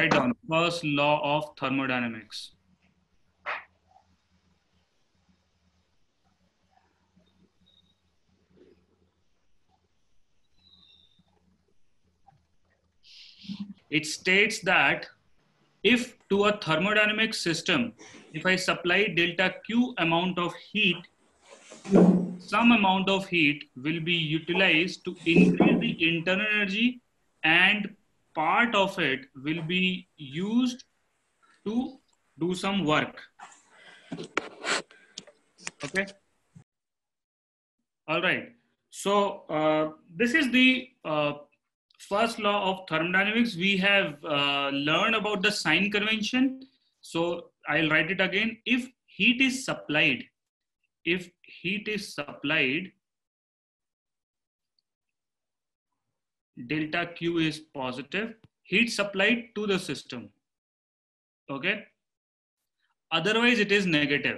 Write down first law of thermodynamics. It states that if to a thermodynamic system, if I supply delta Q amount of heat, some amount of heat will be utilized to increase the internal energy and part of it will be used to do some work. Okay. All right. So this is the first law of thermodynamics. We have learned about the sign convention. So I'll write it again. If heat is supplied, delta Q is positive, heat supplied to the system. Okay. Otherwise, it is negative.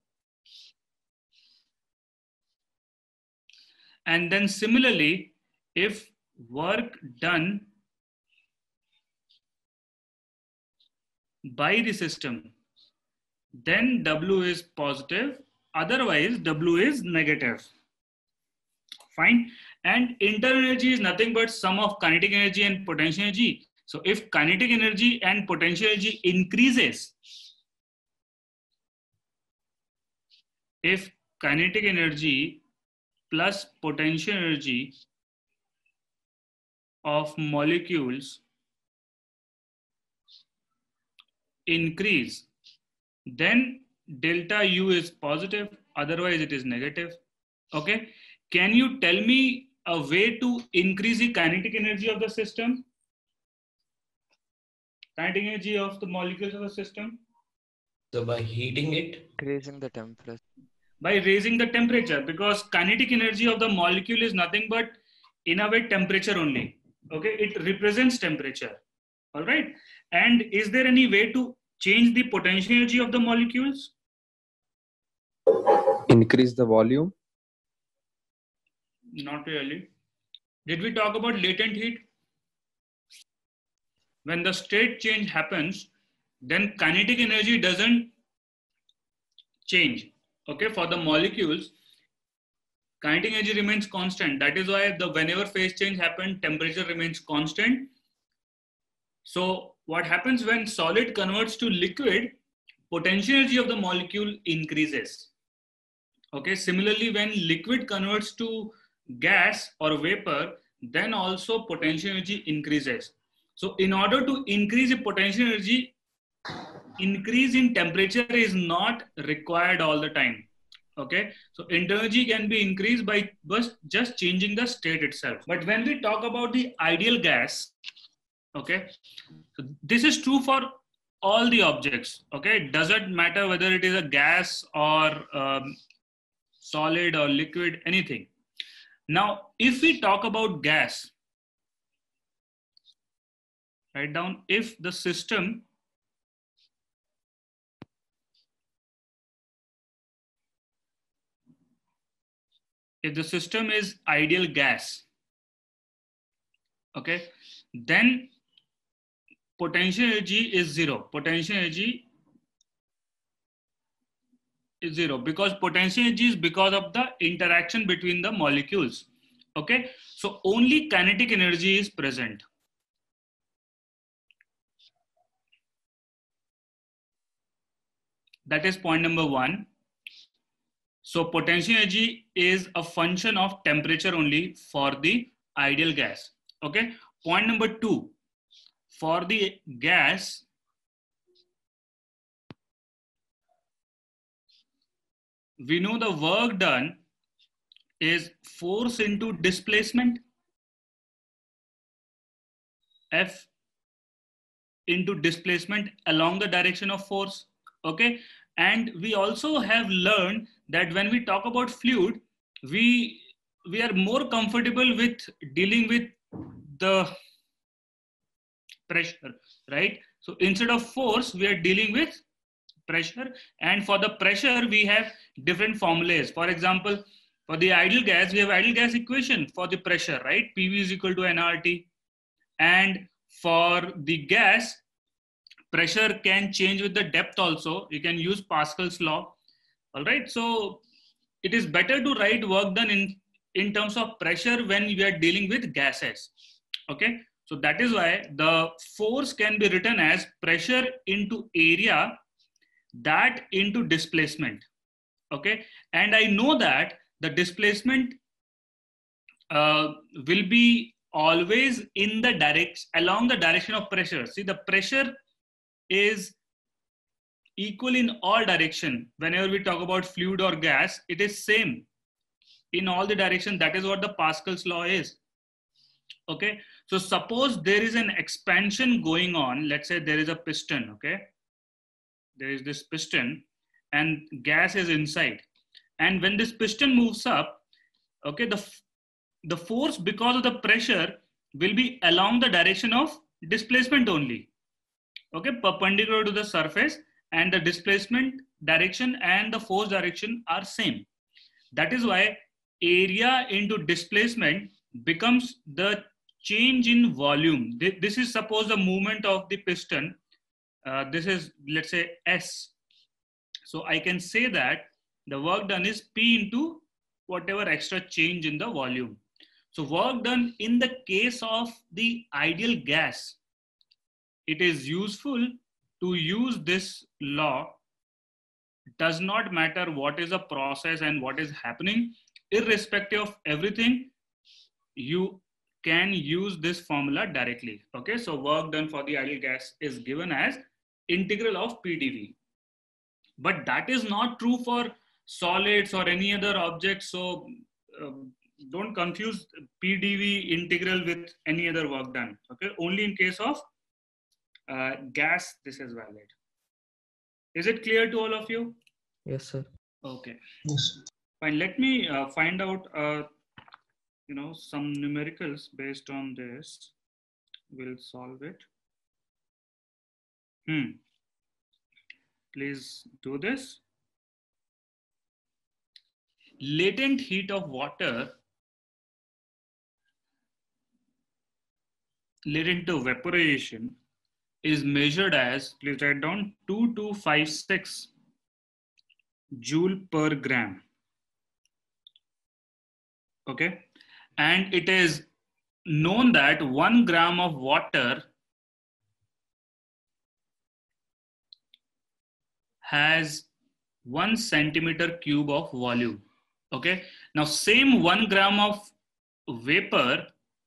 And then similarly, if work done by the system, then W is positive, otherwise W is negative. Fine. And internal energy is nothing but sum of kinetic energy and potential energy. So if kinetic energy and potential energy increases, if kinetic energy plus potential energy of molecules increase, then delta U is positive, otherwise it is negative. Okay. Can you tell me a way to increase the kinetic energy of the system? Kinetic energy of the molecules of the system? So by heating it? Raising the temperature. By raising the temperature, because kinetic energy of the molecule is nothing but in a way temperature only. Okay, it represents temperature. All right. And is there any way to change the potential energy of the molecules? Increase the volume? Not really. Did we talk about latent heat? When the state change happens, then kinetic energy doesn't change. Okay, for the molecules, kinetic energy remains constant. That is why whenever phase change happens, temperature remains constant. So what happens when solid converts to liquid, potential energy of the molecule increases. Okay, similarly, when liquid converts to gas or vapor, then also potential energy increases. So in order to increase the potential energy, increase in temperature is not required all the time. Okay, so energy can be increased by just changing the state itself. But when we talk about the ideal gas, okay, so this is true for all the objects. Okay, it doesn't matter whether it is a gas or solid or liquid, anything. Now, if we talk about gas, write down if the system is ideal gas, okay, then potential energy is zero. Potential energy is zero because potential energy is because of the interaction between the molecules. Okay, so only kinetic energy is present. That is point number one. So potential energy is a function of temperature only for the ideal gas. Okay. Point number two, for the gas, we know the work done is force into displacement, F into displacement along the direction of force. Okay. And we also have learned that when we talk about fluid, we are more comfortable with dealing with the pressure, right? So instead of force, we are dealing with pressure. And for the pressure, we have different formulas. For example, for the ideal gas, we have ideal gas equation for the pressure, right? PV is equal to nRT. And for the gas, pressure can change with the depth also. You can use Pascal's law. All right. So it is better to write work done in terms of pressure when we are dealing with gases. Okay. So that is why the force can be written as pressure into area that into displacement. Okay. And I know that the displacement will be always in the direction, along the direction of pressure. See, the pressure is equal in all direction. Whenever we talk about fluid or gas, it is same in all the direction. That is what the Pascal's law is. Okay. So suppose there is an expansion going on. Let's say there is a piston. Okay. There is this piston and gas is inside. And when this piston moves up, okay, the force because of the pressure will be along the direction of displacement only. Okay, perpendicular to the surface, and the displacement direction and the force direction are same. That is why area into displacement becomes the change in volume. This is suppose the movement of the piston. This is, let's say, S. So I can say that the work done is P into whatever extra change in the volume. So work done in the case of the ideal gas, it is useful to use this law. It does not matter what is the process and what is happening. Irrespective of everything, you can use this formula directly. Okay, so work done for the ideal gas is given as integral of PdV. But that is not true for solids or any other object. So don't confuse PdV integral with any other work done. Okay, only in case of gas this is valid. Is it clear to all of you? Yes, sir. Okay. Yes. Fine. Let me find out some numericals based on this. We'll solve it. Please do this. Latent heat of water, latent to vaporization, is measured as, please write down, 2256 joule per gram. Okay. And it is known that 1 gram of water has 1 centimeter cube of volume. Okay. Now, same 1 gram of vapor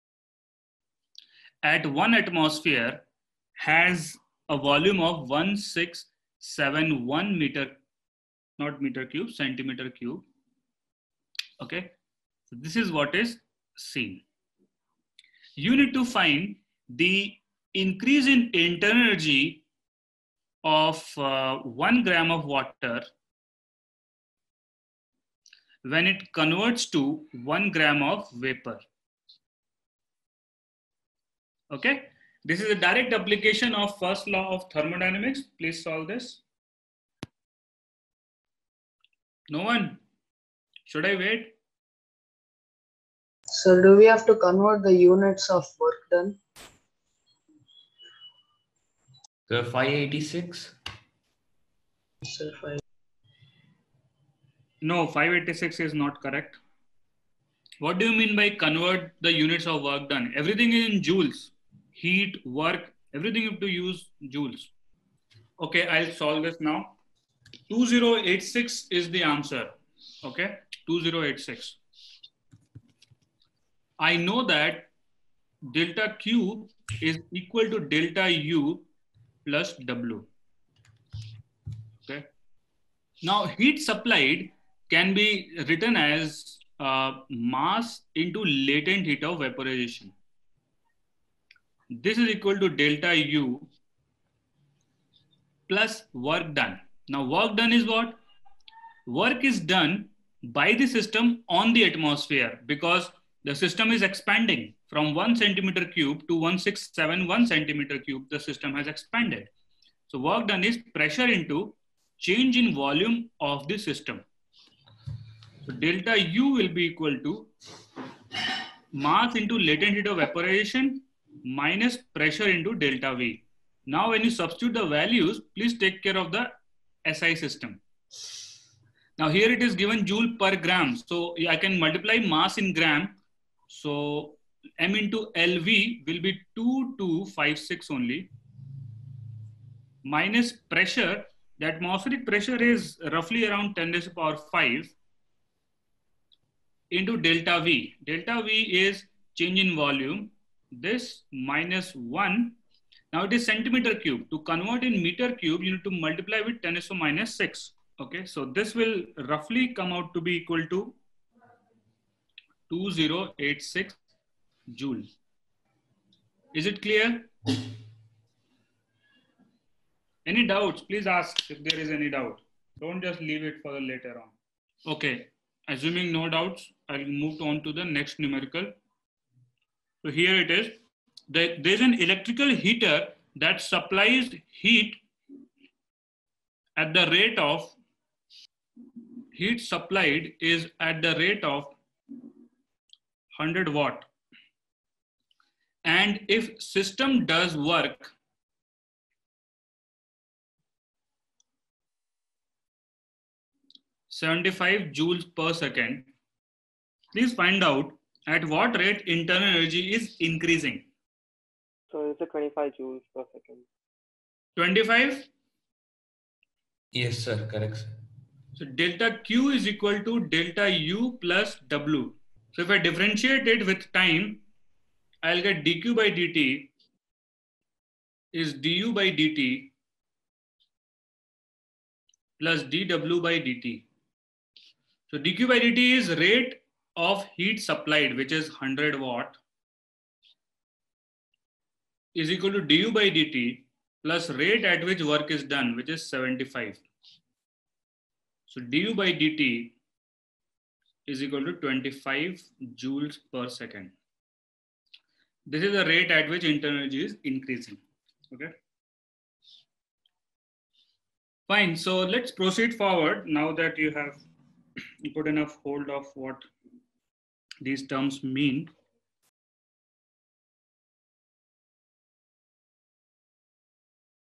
at 1 atmosphere has a volume of 1671 meter, not meter cube, centimeter cube. Okay. So this is what is seen. You need to find the increase in internal energy of 1 gram of water when it converts to 1 gram of vapor. Okay. This is a direct application of first law of thermodynamics. Please solve this. No one? Should I wait? So do we have to convert the units of work done? The 586. So No, 586 is not correct. What do you mean by convert the units of work done? Everything is in joules. Heat, work, everything you have to use joules. Okay, I'll solve this now. 2086 is the answer. Okay, 2086. I know that delta Q is equal to delta U plus W. Okay. Now, heat supplied can be written as mass into latent heat of vaporization. This is equal to delta U plus work done. Now, work done is what? Work is done by the system on the atmosphere because the system is expanding from 1 centimeter cube to 1671 centimeter cube. The system has expanded. So work done is pressure into change in volume of the system. So delta U will be equal to mass into latent heat of vaporization minus pressure into delta V. Now, when you substitute the values, please take care of the SI system. Now here it is given joule per gram. So I can multiply mass in gram. So M into LV will be 2256 only. Minus pressure, the atmospheric pressure is roughly around 10 raised to the power 5 into delta V. Delta V is change in volume. This minus 1. Now it is centimeter cube. To convert in meter cube, you need to multiply with 10 raised to minus 6. Okay, so this will roughly come out to be equal to 2086 joule. Is it clear? Any doubts? Please ask if there is any doubt. Don't just leave it for later on. Okay, assuming no doubts, I'll move on to the next numerical. So here it is. There's an electrical heater that supplies heat at the rate of heat supplied is at the rate of 100 watt. And if system does work (75 joules per second), please find out at what rate internal energy is increasing. So it's a 25 joules per second. 25? Yes, sir. Correct, sir. So delta Q is equal to delta U plus W. So if I differentiate it with time, I'll get dQ by dt is du by dt plus dW by dt. So dQ by dt is rate of heat supplied, which is 100 watt, is equal to du by dt plus rate at which work is done, which is 75. So du by dt is equal to 25 joules per second. This is the rate at which internal energy is increasing. Okay. Fine. So let's proceed forward now that you have put enough hold of what these terms mean.